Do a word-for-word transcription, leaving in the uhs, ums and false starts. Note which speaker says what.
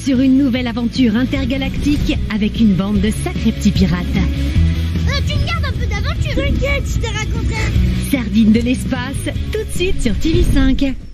Speaker 1: sur une nouvelle aventure intergalactique avec une bande de sacrés petits pirates.
Speaker 2: Euh, tu me gardes un peu d'aventure. T'inquiète, je te raconterai.
Speaker 1: Sardines de l'espace, tout de suite sur T V cinq.